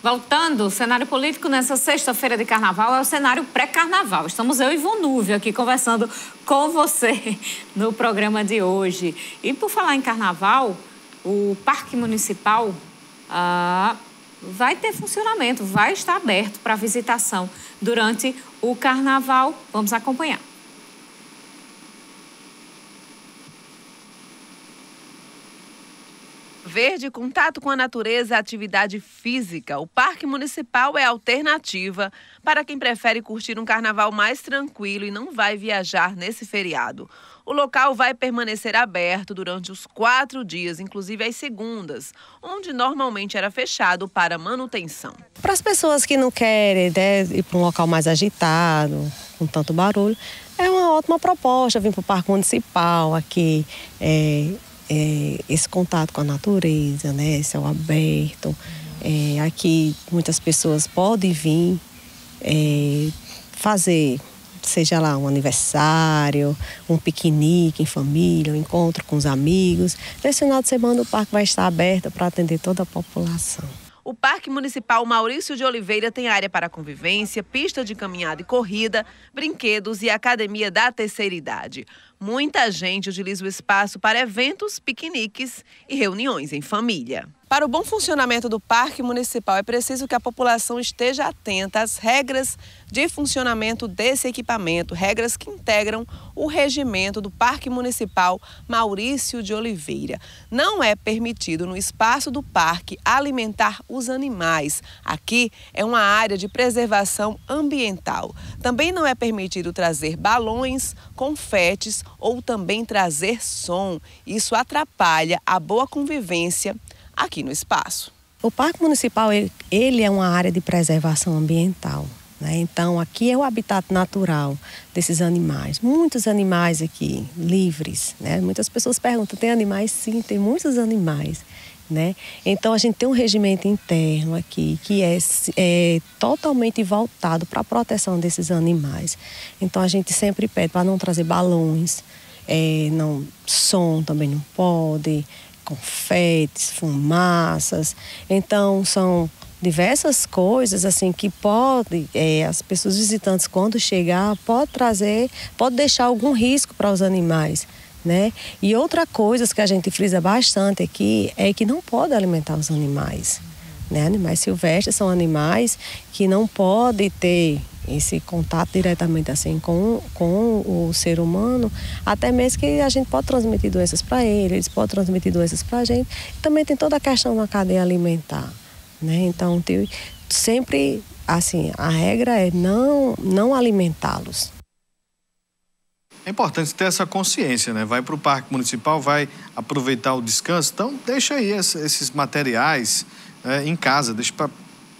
Voltando, o cenário político nessa sexta-feira de carnaval é o cenário pré-carnaval. Estamos eu e Ivon Núvio aqui conversando com você no programa de hoje. E por falar em carnaval, o Parque Municipal vai ter funcionamento, vai estar aberto para visitação durante o carnaval. Vamos acompanhar. Verde, contato com a natureza, atividade física. O Parque Municipal é a alternativa para quem prefere curtir um carnaval mais tranquilo e não vai viajar nesse feriado. O local vai permanecer aberto durante os 4 dias, inclusive às segundas, onde normalmente era fechado para manutenção. Para as pessoas que não querem, né, ir para um local mais agitado, com tanto barulho, é uma ótima proposta vir para o Parque Municipal aqui. Esse contato com a natureza, né, céu aberto. Aqui muitas pessoas podem vir fazer, seja lá um aniversário, um piquenique em família, um encontro com os amigos. Nesse final de semana o parque vai estar aberto para atender toda a população. O Parque Municipal Maurício de Oliveira tem área para convivência, pista de caminhada e corrida, brinquedos e academia da terceira idade. Muita gente utiliza o espaço para eventos, piqueniques e reuniões em família. Para o bom funcionamento do Parque Municipal, é preciso que a população esteja atenta às regras de funcionamento desse equipamento, regras que integram o regimento do Parque Municipal Maurício de Oliveira. Não é permitido no espaço do parque alimentar os animais. Aqui é uma área de preservação ambiental. Também não é permitido trazer balões, confetes ou também trazer som. Isso atrapalha a boa convivência aqui no espaço. O Parque Municipal ele é uma área de preservação ambiental, né? Então aqui é o habitat natural desses animais. Muitos animais aqui livres, né? Muitas pessoas perguntam, tem animais? Sim, tem muitos animais, né? Então a gente tem um regimento interno aqui que é totalmente voltado para a proteção desses animais. Então a gente sempre pede para não trazer balões, som também não pode, confetes, fumaças. Então são diversas coisas assim que pode, as pessoas visitantes quando chegar pode deixar algum risco para os animais, né? E outra coisa que a gente frisa bastante aqui é que não pode alimentar os animais, né? Animais silvestres são animais que não podem ter esse contato diretamente assim com o ser humano, até mesmo que a gente pode transmitir doenças para eles podem transmitir doenças para a gente. Também tem toda a questão na cadeia alimentar, né? Então sempre assim, a regra é não alimentá-los. É importante ter essa consciência, né? Vai para o Parque Municipal, vai aproveitar o descanso, então deixa aí esses materiais em casa, deixa para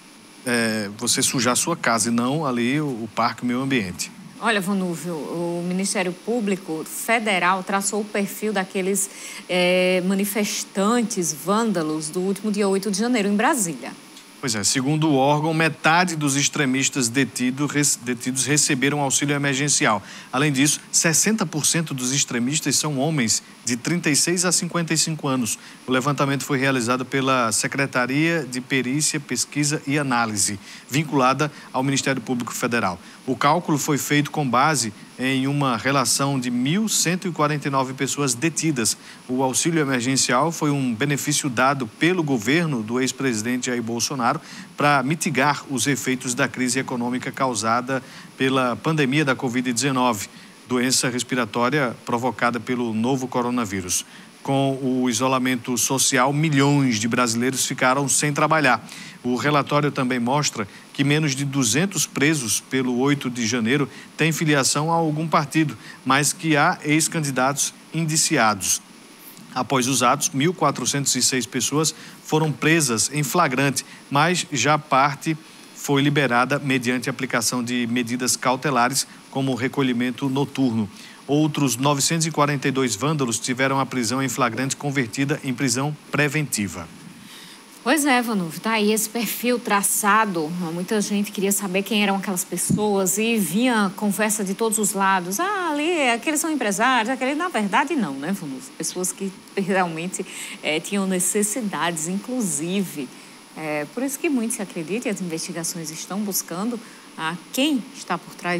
você sujar a sua casa e não ali o Parque Meio Ambiente. Olha, Ivon Núvio, o Ministério Público Federal traçou o perfil daqueles manifestantes vândalos do último dia 8 de janeiro em Brasília. Pois é, segundo o órgão, metade dos extremistas detidos receberam auxílio emergencial. Além disso, 60% dos extremistas são homens de 36 a 55 anos. O levantamento foi realizado pela Secretaria de Perícia, Pesquisa e Análise, vinculada ao Ministério Público Federal. O cálculo foi feito com base em uma relação de 1.149 pessoas detidas. O auxílio emergencial foi um benefício dado pelo governo do ex-presidente Jair Bolsonaro para mitigar os efeitos da crise econômica causada pela pandemia da Covid-19, doença respiratória provocada pelo novo coronavírus. Com o isolamento social, milhões de brasileiros ficaram sem trabalhar. O relatório também mostra que menos de 200 presos pelo 8 de janeiro têm filiação a algum partido, mas que há ex-candidatos indiciados. Após os atos, 1.406 pessoas foram presas em flagrante, mas já parte foi liberada mediante aplicação de medidas cautelares, como recolhimento noturno. Outros 942 vândalos tiveram a prisão em flagrante convertida em prisão preventiva. Pois é, Ivon Núvio, tá aí esse perfil traçado. Muita gente queria saber quem eram aquelas pessoas e vinha conversa de todos os lados. Ali, aqueles são empresários, aqueles... Na verdade, não, né, Ivon Núvio? Pessoas que realmente tinham necessidades, inclusive Por isso que muito se acredita, e as investigações estão buscando quem está por trás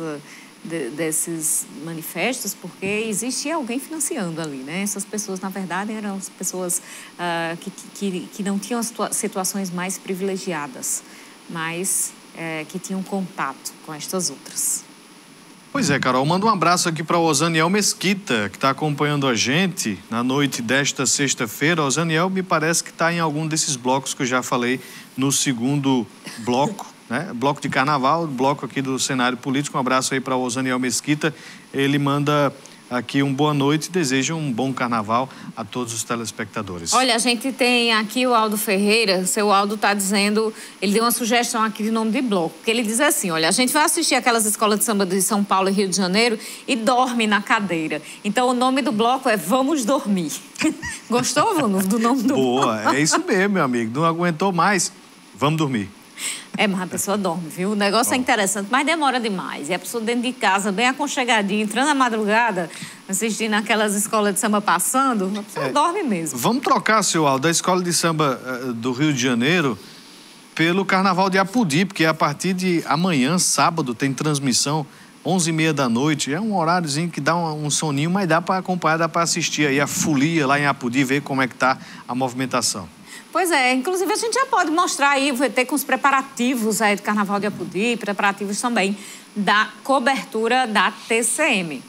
desses manifestos, porque existia alguém financiando ali, né? Essas pessoas, na verdade, eram as pessoas que não tinham situações mais privilegiadas, mas que tinham contato com estas outras. Pois é, Carol, manda um abraço aqui para o Osaniel Mesquita, que está acompanhando a gente na noite desta sexta-feira. O Osaniel me parece que está em algum desses blocos que eu já falei no segundo bloco, né? Bloco de carnaval, bloco aqui do cenário político. Um abraço aí para o Osaniel Mesquita. Ele manda aqui um boa noite e deseja um bom carnaval a todos os telespectadores. Olha, a gente tem aqui o Aldo Ferreira. Seu Aldo está dizendo, ele deu uma sugestão aqui de nome de bloco, que ele diz assim, olha, a gente vai assistir aquelas escolas de samba de São Paulo e Rio de Janeiro e dorme na cadeira. Então o nome do bloco é Vamos Dormir. Gostou, Vamos, do nome do bloco? Boa, é isso mesmo, meu amigo. Não aguentou mais, vamos dormir. Mas a pessoa dorme, viu? O negócio é interessante, mas demora demais. E a pessoa dentro de casa, bem aconchegadinha, entrando na madrugada, assistindo aquelas escolas de samba passando, a pessoa dorme mesmo. Vamos trocar, seu Aldo, da escola de samba do Rio de Janeiro pelo Carnaval de Apodi, porque a partir de amanhã, sábado, tem transmissão, 11h30 da noite. É um horáriozinho que dá um soninho, mas dá para acompanhar, dá para assistir aí a folia lá em Apodi, ver como é que tá a movimentação. Pois é, inclusive a gente já pode mostrar aí, vai ter com os preparativos aí do Carnaval de Apodi, preparativos também da cobertura da TCM.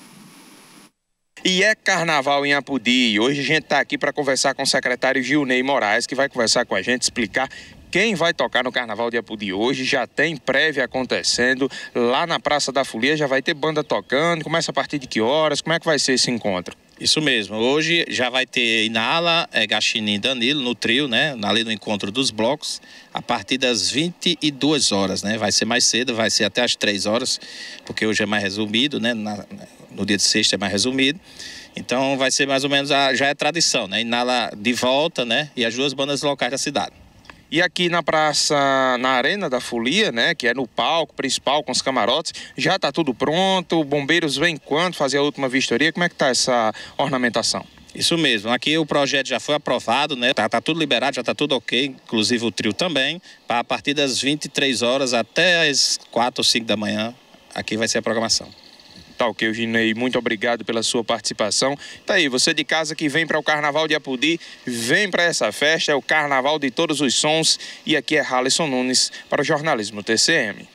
E é carnaval em Apodi. Hoje a gente está aqui para conversar com o secretário Gilney Moraes, que vai conversar com a gente, explicar quem vai tocar no Carnaval de Apodi hoje. Já tem prévia acontecendo lá na Praça da Folia, já vai ter banda tocando. Começa a partir de que horas? Como é que vai ser esse encontro? Isso mesmo. Hoje já vai ter Inala, Gachini e Danilo no trio, né? Ali no encontro dos blocos, a partir das 22 horas, né? Vai ser mais cedo, vai ser até às 3 horas, porque hoje é mais resumido, né? No dia de sexta é mais resumido. Então vai ser mais ou menos, já é tradição, né? Inala de volta, né? E as duas bandas locais da cidade. E aqui na praça, na Arena da Folia, né, que é no palco principal com os camarotes, já está tudo pronto? Bombeiros vêm quando fazer a última vistoria? Como é que está essa ornamentação? Isso mesmo, aqui o projeto já foi aprovado, né? Tá tudo liberado, já está tudo ok, inclusive o trio também, para a partir das 23 horas até as 4 ou 5 da manhã, aqui vai ser a programação. Tá ok, Ginei, muito obrigado pela sua participação. Tá aí, você de casa que vem para o Carnaval de Apodi, vem para essa festa, é o Carnaval de Todos os Sons, e aqui é Halisson Nunes para o Jornalismo TCM.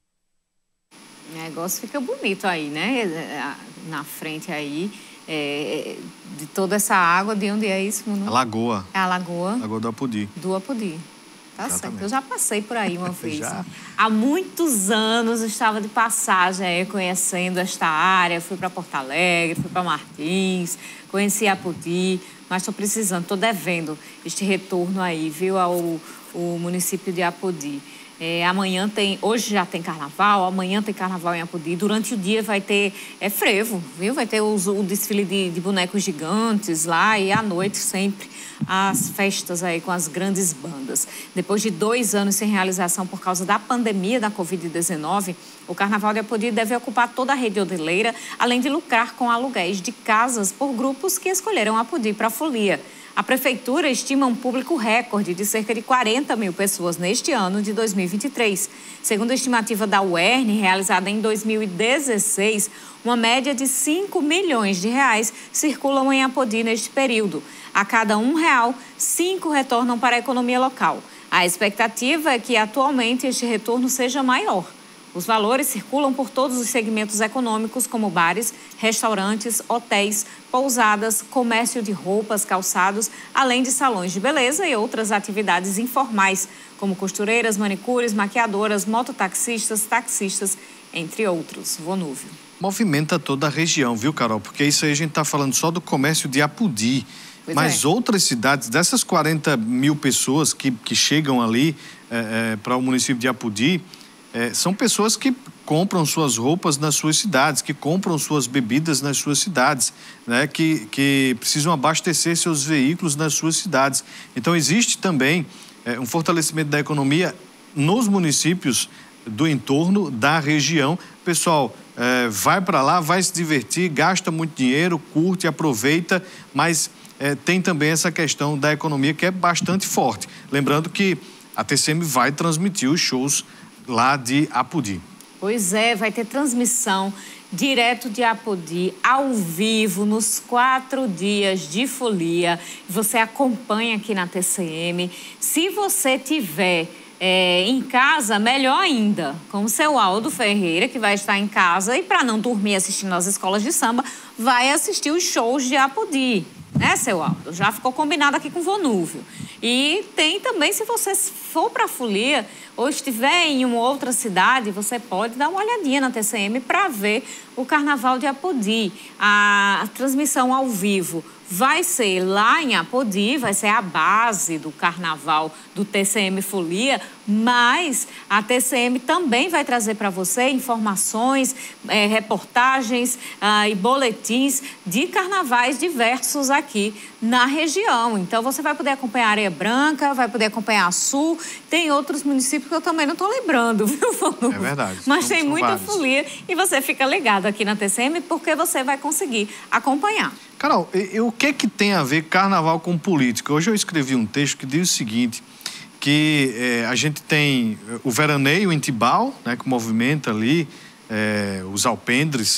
O negócio fica bonito aí, né? Na frente aí, de toda essa água, de onde é isso? A Lagoa. É a Lagoa. Lagoa do Apodi. Do Apodi. Tá certo. Eu já passei por aí uma vez. Já? Há muitos anos eu estava de passagem aí, conhecendo esta área. Fui para Porto Alegre, fui para Martins, conheci Apodi, mas estou precisando, estou devendo este retorno aí, viu, ao município de Apodi. Hoje já tem carnaval, amanhã tem carnaval em Apodi. Durante o dia vai ter frevo, viu? Vai ter o desfile de bonecos gigantes lá, e à noite sempre as festas aí com as grandes bandas. Depois de 2 anos sem realização por causa da pandemia da Covid-19, o Carnaval de Apodi deve ocupar toda a rede hoteleira, além de lucrar com aluguéis de casas por grupos que escolheram Apodi para a folia. A Prefeitura estima um público recorde de cerca de 40 mil pessoas neste ano de 2023. Segundo a estimativa da UERN, realizada em 2016, uma média de 5 milhões de reais circulam em Apodi neste período. A cada R$1, 5 retornam para a economia local. A expectativa é que atualmente este retorno seja maior. Os valores circulam por todos os segmentos econômicos, como bares, restaurantes, hotéis, pousadas, comércio de roupas, calçados, além de salões de beleza e outras atividades informais, como costureiras, manicures, maquiadoras, mototaxistas, taxistas, entre outros. Vonúvio. Movimenta toda a região, viu, Carol? Porque isso aí a gente está falando só do comércio de Apodi. Mas outras cidades, dessas 40 mil pessoas que chegam ali para o município de Apodi, são pessoas que compram suas roupas nas suas cidades, que compram suas bebidas nas suas cidades, né? Que precisam abastecer seus veículos nas suas cidades. Então, existe também um fortalecimento da economia nos municípios do entorno da região. O pessoal vai para lá, vai se divertir, gasta muito dinheiro, curte, aproveita, mas tem também essa questão da economia que é bastante forte. Lembrando que a TCM vai transmitir os shows lá de Apodi. Pois é, vai ter transmissão direto de Apodi, ao vivo, nos 4 dias de folia. Você acompanha aqui na TCM. Se você tiver em casa, melhor ainda, com o seu Aldo Ferreira, que vai estar em casa e, para não dormir assistindo às escolas de samba, vai assistir os shows de Apodi. Né, seu Aldo? Já ficou combinado aqui com o Vonúvio. E tem também, se você for para a folia ou estiver em uma outra cidade, você pode dar uma olhadinha na TCM para ver o Carnaval de Apodi. A transmissão ao vivo vai ser lá em Apodi, vai ser a base do Carnaval do TCM Folia, mas a TCM também vai trazer para você informações, reportagens e boletins de carnavais diversos aqui na região. Então, você vai poder acompanhar Areia Branca, vai poder acompanhar a Sul. Tem outros municípios que eu também não estou lembrando, viu, Vonúvio? É verdade. Mas tem muita vários. folia e você fica ligado aqui na TCM porque você vai conseguir acompanhar. Carol, o que tem a ver carnaval com política? Hoje eu escrevi um texto que diz o seguinte, que a gente tem o veraneio em Tibau, né, que movimenta ali os alpendres.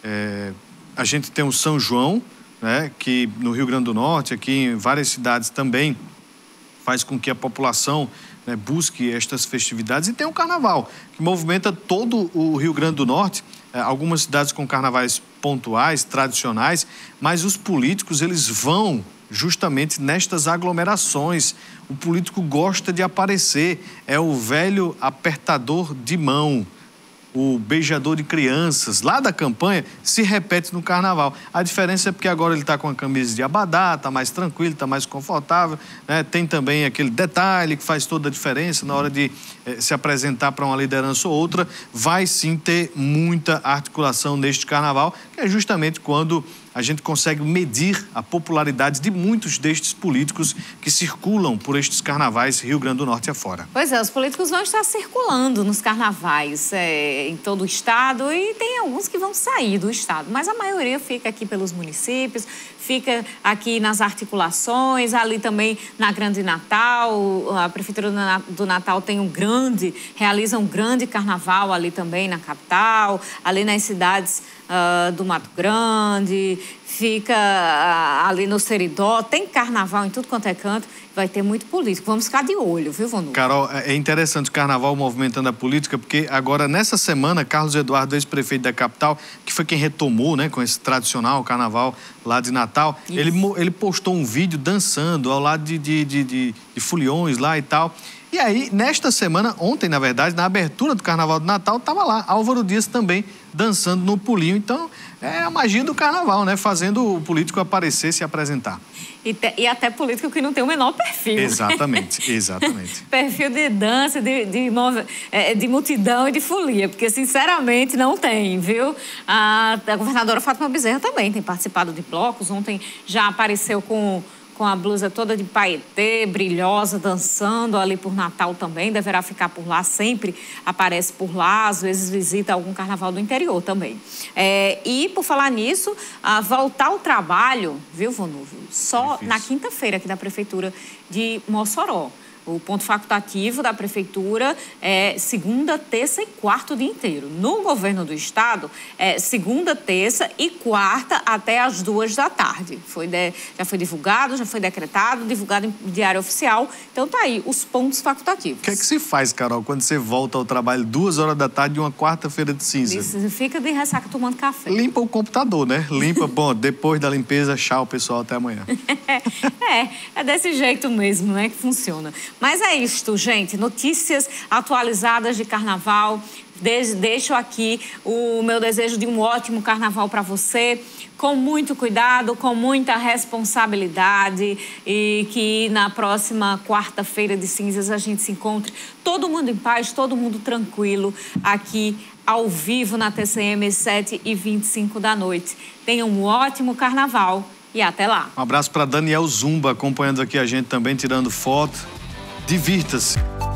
A gente tem o São João, né, que no Rio Grande do Norte, aqui em várias cidades também, faz com que a população, né, busque estas festividades. E tem o Carnaval, que movimenta todo o Rio Grande do Norte, algumas cidades com carnavais pontuais, tradicionais, mas os políticos, eles vão justamente nestas aglomerações. O político gosta de aparecer, é o velho apertador de mão, o beijador de crianças, lá da campanha, se repete no Carnaval. A diferença é porque agora ele está com a camisa de abadá, está mais tranquilo, está mais confortável, né? Tem também aquele detalhe que faz toda a diferença na hora de se apresentar para uma liderança ou outra. Vai sim ter muita articulação neste Carnaval, que é justamente quando a gente consegue medir a popularidade de muitos destes políticos que circulam por estes carnavais Rio Grande do Norte afora. Pois é, os políticos vão estar circulando nos carnavais em todo o estado e tem alguns que vão sair do estado, mas a maioria fica aqui pelos municípios, fica aqui nas articulações, ali também na Grande Natal. A Prefeitura do Natal realiza um grande carnaval ali também na capital, ali nas cidades do Mato Grande, fica ali no Seridó, tem carnaval em tudo quanto é canto, vai ter muito político. Vamos ficar de olho, viu, Vonúvio? Carol, é interessante o carnaval movimentando a política, porque agora, nessa semana, Carlos Eduardo, ex-prefeito da capital, que foi quem retomou, né, com esse tradicional carnaval lá de Natal, ele postou um vídeo dançando ao lado de foliões lá e tal. E aí, nesta semana, ontem, na verdade, na abertura do Carnaval de Natal, estava lá Álvaro Dias também dançando no pulinho. Então, é a magia do Carnaval, né? Fazendo o político aparecer, se apresentar. E até político que não tem o menor perfil. Exatamente, exatamente. Perfil de dança, de multidão e de folia, porque, sinceramente, não tem, viu? A governadora Fátima Bezerra também tem participado de blocos. Ontem já apareceu com a blusa toda de paetê, brilhosa, dançando ali por Natal também, deverá ficar por lá, sempre aparece por lá, às vezes visita algum carnaval do interior também. E, por falar nisso, voltar ao trabalho, viu, Vonúvio? Só na quinta-feira aqui da Prefeitura de Mossoró. O ponto facultativo da Prefeitura é segunda, terça e quarto o dia inteiro. No governo do estado, é segunda, terça e quarta até as 2 da tarde. Já foi divulgado, já foi decretado, divulgado em diário oficial. Então tá aí, os pontos facultativos. O que é que se faz, Carol, quando você volta ao trabalho 2 horas da tarde de uma quarta-feira de cinza? Você fica de ressaca tomando café. Limpa o computador, né? Limpa, bom, depois da limpeza, tchau, pessoal, até amanhã. É desse jeito mesmo, né, que funciona. Mas é isto, gente. Notícias atualizadas de carnaval. Deixo aqui o meu desejo de um ótimo carnaval para você, com muito cuidado, com muita responsabilidade, e que na próxima quarta-feira de cinzas a gente se encontre todo mundo em paz, todo mundo tranquilo, aqui ao vivo na TCM 7h25 da noite. Tenha um ótimo carnaval e até lá. Um abraço para Daniel Zumba, acompanhando aqui a gente também, tirando foto. Divirta-se.